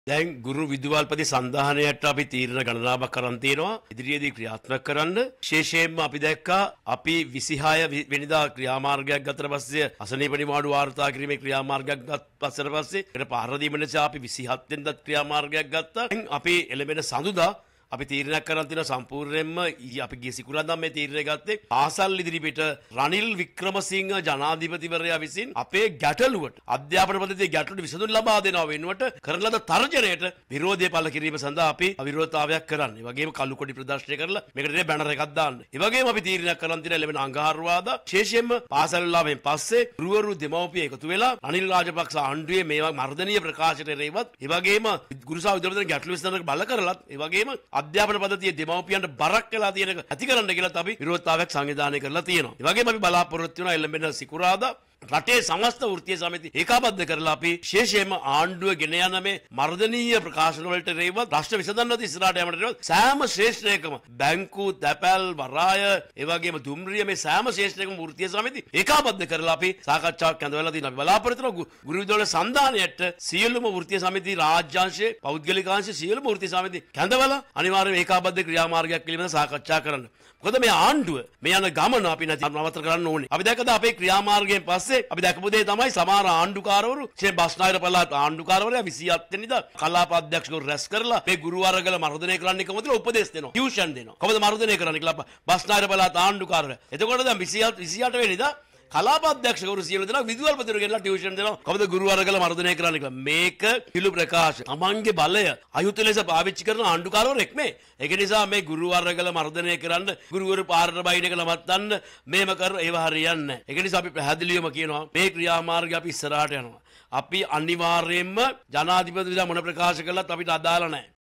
දැන් ගුරු විදුහල්පති සන්ධානයට අපි තීරණ ගණනාවක් කරන් තියෙනවා ඉදිරියේදී ක්‍රියාත්මක කරන්න. විශේෂයෙන්ම අපි දැක්කා අපි 26 වෙනිදා ක්‍රියාමාර්ගයක් ගතට පස්සේ අසනීප නිවාඩු වාර්තා කිරීමේ ක්‍රියාමාර්ගයක් පස්සට පස්සේ ඒකට පහර දීම නිසා අපි 27 වෙනිදාත් ක්‍රියාමාර්ගයක් ගත්තා. අපි එළඹෙන සඳුදා අපි තීරණයක් කරන් තියෙනවා සම්පූර්ණයෙන්ම අපි ගිය සිකුරාදා මේ තීරණය ගත්තේ පාසල් ඉදිරිපිට රනිල් වික්‍රමසිංහ ජනාධිපතිවරයා විසින් අපේ ගැටලුවට අධ්‍යාපන පද්ධතියේ ගැටලුවට විසඳුම් ලබා දෙනවා වෙනුවට කරන ලද තර්ජනයට විරෝධය පළ කිරීම සඳහා අපි අවිරෝධතාවයක් කරන්නේ. ඒ වගේම කළු කොඩි ප්‍රදර්ශනය කරලා මේකට බැනර් එකක් දාන්න. ඒ වගේම අපි තීරණයක් කරන් තියෙනවා ලැබෙන අඟහරුවාදා විශේෂයෙන්ම පාසල් ලාභයෙන් පස්සේ ගුරුවරු දෙමව්පිය එකතු වෙලා රනිල් රාජපක්ෂ ආණ්ඩුවේ මේවා මර්ධනීය ප්‍රකාශයට එරෙහිවත් ඒ වගේම ගුරුසා විද්‍යාලවල ගැටලු විසඳන්න බල කරලත් ඒ වගේම අධ්‍යාපන පද්ධතියේ දෙමව්පියන්ට බරක් වෙලා තියෙන ඇති කරන්න කියලා අපි විරෝධතාවයක් සංවිධානය කරලා තියෙනවා. ඒ වගේම අපි බලාපොරොත්තු වෙනවා එළඹෙන සිකුරාදා රටේ සමස්ත වෘත්තීය සමිති ඒකාබද්ධ කරලා අපි විශේෂයෙන්ම ආණ්ඩුව ගෙන යන මේ මර්ධනීය ප්‍රකාශන වලට රේවත් රාෂ්ට්‍ර විසඳන්නත් ඉස්සරහට යමට සෑම ශ්‍රේෂ්ඨයකම බැංකු තැපැල් වරාය ඒ වගේම දුම්රිය මේ සෑම ශ්‍රේෂ්ඨයකම වෘත්තීය සමිති ඒකාබද්ධ කරලා අපි සාකච්ඡාවක් කැඳවලා තියෙනවා. අපි බලාපොරොත්තු වෙනවා ගුරු විදුහල සන්ධානයට සියලුම වෘත්තීය සමිති රාජ්‍යාංශයේ පෞද්ගලිකාංශයේ සියලුම වෘත්තීය සමිති කැඳවලා අනිවාර්යයෙන් ඒකාබද්ධ ක්‍රියාමාර්ගයක් පිළිබඳව සාකච්ඡා කරන්න. මොකද මේ ආණ්ඩුව මේ යන ගමන අපි නවත්තර කරන්න ඕනේ. අපි දැක්කද අපේ ක්‍රියාමාර්ගයෙන් පස්සේ අපි දැකපු දේ තමයි සමහර ආණ්ඩුකාරවරු බස්නාහිර පළාත් ආණ්ඩුකාරවරයා 27 වෙනිදා කලාප අධ්‍යක්ෂකවරු රැස් කරලා මේ ගුරු වර්ගල මර්ධනය කරන්න කොහොමද උපදෙස් දෙනවා. ටියුෂන් දෙනවා. කොහොමද මර්ධනය කරන්න කියලා බස්නාහිර පළාත් ආණ්ඩුකාරවරයා. එතකොට දැන් 28 වෙනිදා කලාප අධ්‍යක්ෂකවරු සියලු දෙනා විදුහල්පතිවරු ගෙනලා ටියුෂන් දෙනවා. කොහොමද ගුරු වර්ගල මර්ධනය කරන්න කියලා. මේක පිළු ප්‍රකාශ. තමන්ගේ බලය අයුතු ලෙස පාවිච්චි කරන ආණ්ඩුකාරවරෙක් මේ. ඒක නිසා මේ ගුරු වර්ගල මර්ධනය කරන්න ගුරුවරු පාරට බයින් එක නවත්තන්න මේම කර ඒව හරියන්නේ නැහැ. ඒක නිසා අපි පැහැදිලිවම කියනවා මේ ක්‍රියාමාර්ගය අපි ඉස්සරහට යනවා. අපි අනිවාර්යයෙන්ම ජනාධිපතිතුමා මොන ප්‍රකාශ කළත් අපිට අදාළ නැහැ.